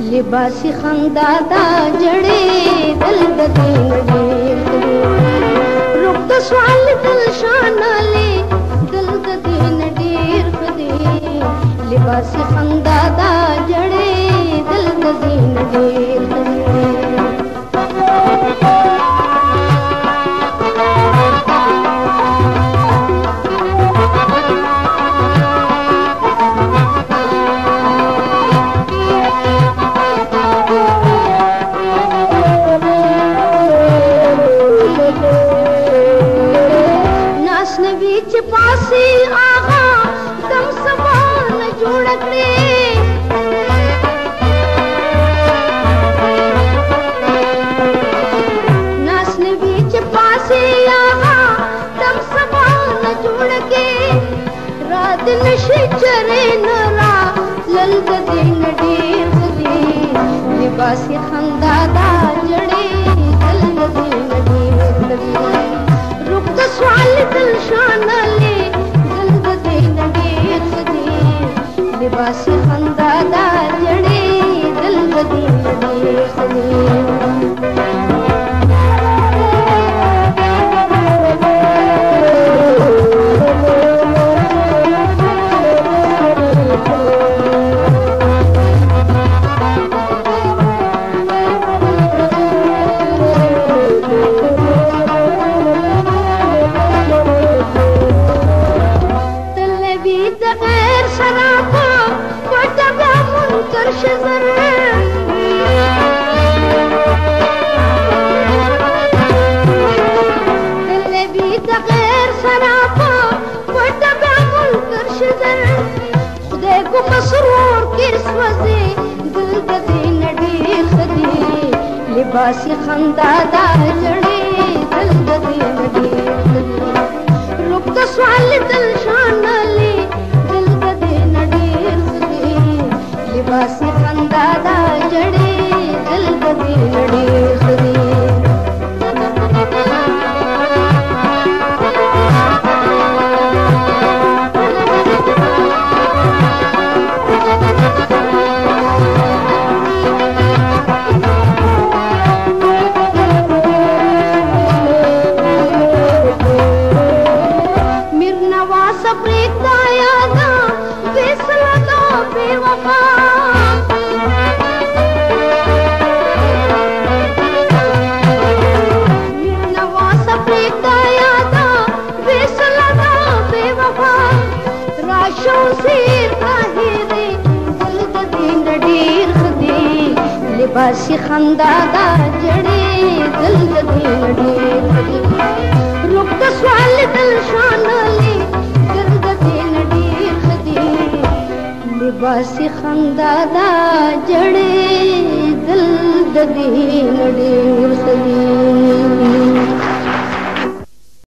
लिबासी खंदा दा जड़े दिल दे नडीर रुक तो सवाल दिल शाना ले दिल दे नडीर कदे लिबासी खंदा दा जड़े दिल दे नडीर पासी आगा दम समान जुड़कड़े नासने बीच पासी आगा दम समान जुड़के रात नशे चरे नरा ललद दे नडीर कदी लिबासी खंदा दा जड़े दलद दे नडीर कदी रुक तो सवाल दिल शाना ले दिल दे नडीर कदी लिबासी खंदा दा जड़े दिल दे नडीर कदी غير شرابه وتبع منكر شزر اللي بيت غير شرابه وتبع منكر شزر خداكو مسرور كيس وزي دل دي نډیر خدي لباسي خندا دا جړې دل دي نډیر خدي روک د سوال دل شان لي लिबासी खंदा दा जड़े दिल दे नडीर खदी मिरनवास प्रीता यादा फैसला दो बेवफा लिबासी खंदा दा जड़े दिल दे नडीर खदी रुक तो सवाल दिल शान ले दिल दे नडीर खदी लिबासी खंदा दा जड़े दिल दे नडीर खदी